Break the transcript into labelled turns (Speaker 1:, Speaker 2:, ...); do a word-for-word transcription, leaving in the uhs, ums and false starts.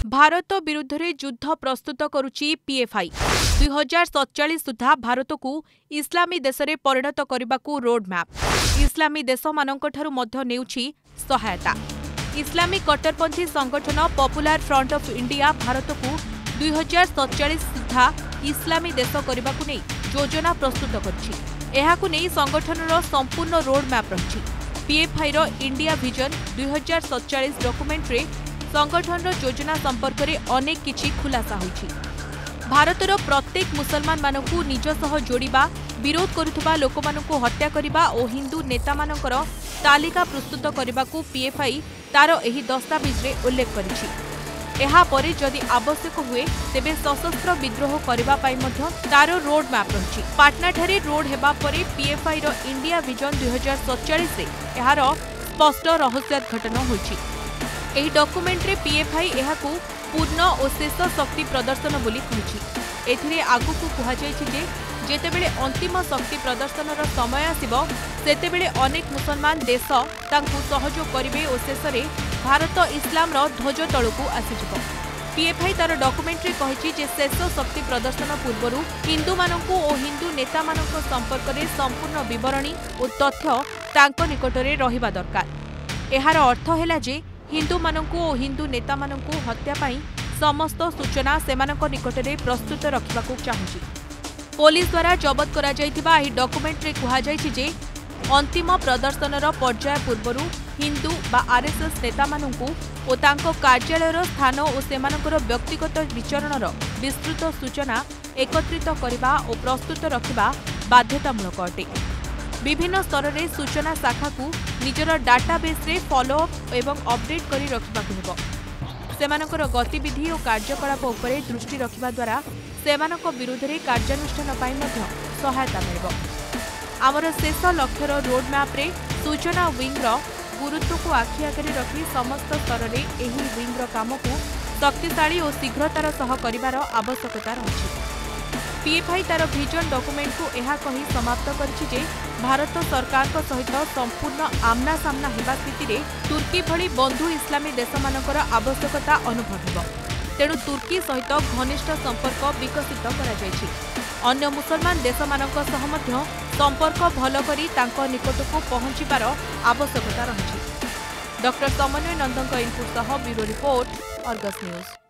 Speaker 1: भारत विरुद्ध रे युद्ध प्रस्तुत करुची पीएफआई। दुई हजार सतचाश सुधा भारत को इस्लामी देश में परिणत करने को रोडमैप इस्लामी देश मानकठारु मध्य नेउछि सहायता। इस्लामिक कट्टरपंथी संगठन Popular Front of India Bharat को दुई हजार सतचाश सुधा इस्लामी देश करने को नहीं योजना प्रस्तुत करछि। एहाकु नहीं संगठनर संपूर्ण रोडमैप रही। पीएफआई रो इंडिया विजन दुई हजार सतचाश डॉक्यूमेंट रे संगठन योजना संपर्क में अनेक किछि खुलासा होइछि। भारतर प्रत्येक मुसलमान मानकु निज सह जोड़िबा, विरोध करुथबा लोकमानकु हत्या करिबा और हिंदू नेता मानकर तालिका प्रस्तुत करबाकू पीएफआई तार एही दस्तावेज रे उल्लेख करिछि। एहा परे जदि आवश्यक हुए तेबे सशस्त्र विद्रोह करबा पाई मध्य तार रोड मैप रहिछि। पाटना ठारे रोड हेबा परे पीएफआई रो इंडिया विजन दुई हजार सतचाश रे एहार स्पष्ट रहस्योद्घाटन होइछि। एही डॉक्यूमेंट रे पीएफआई एहाकू पूर्ण और शेष शक्ति प्रदर्शन बोली कहिछि। एथिरे आगुकू कुहा जायछि जे जेतेबेले अंतिम शक्ति प्रदर्शनर समय आसिबो सेतेबेले अनेक मुसलमान देश तांकू सहयोग करिवे और शेषरे भारत इस्लामर ध्वज तळकू आसीजिबो। पीएफआई तार डॉक्यूमेंट रे कहिछि जे शेष शक्ति प्रदर्शन पूर्वरु हिंदू मानकू और हिंदू नेता मानक संपर्क रे संपूर्ण विवरणी और तथ्य तांको निकटरे रहिबा दरकार। एहार अर्थ हैला जे हिंदू मानकू और हिंदू नेता मानकू हत्या पाई समस्त सूचना सेमानक निकटरे प्रस्तुत रखिबाकू चाहुछि। पुलिस द्वारा जबत करा जायतिबा एही डॉक्यूमेंट रे कुहा जायछि जे अंतिम प्रदर्शनर पर्याय पूर्वरु हिंदू बा आरएसएस नेता मानकू और तांको कार्यालयर स्थान और सेमानकर व्यक्तिगत विचरणर विस्तृत सूचना एकत्रित करबा और प्रस्तुत रखिबा बाध्यतामूलक अटे। विभिन्न स्तर रे सूचना शाखा को निजर डाटाबेस रे फॉलोअप एवं अपडेट करी रखिबाकू हेबो। सेमानकर गतिविधि और कार्यकलाप उपरे दृष्टि रखिबा द्वारा सेमानक विरुद्ध रे कार्यानुष्ठान पाई मध्य सहायता मिलिबो। आमर शेष लक्ष्यर रोड मैप रे सूचना विंगर गुरुत्व को आखि आगे रखी समस्त स्तर रे एही विंगर काम को शक्तिशाली और शीघ्रतार सह करिवार आवश्यकता रही। पीएफआई तार विजन डॉक्यूमेंट को यह कही समाप्त करिछि जे भारत सरकार को सहित संपूर्ण आमना सामना हेबा स्थिति रे तुर्की भली बंधु इस्लामी देशमानकर आवश्यकता अनुभव हेबो। तेणु तुर्की सहित घनिष्ठ संपर्क विकसित करा जायछि। अन्य मुसलमान देशमानक सह मध्य संपर्क भल करी तांको निकटको पहुंचिबार आवश्यकता रहिछि। डॉक्टर समन्वय नंदनक इनपुट सह ब्यूरो रिपोर्ट अर्गस न्यूज।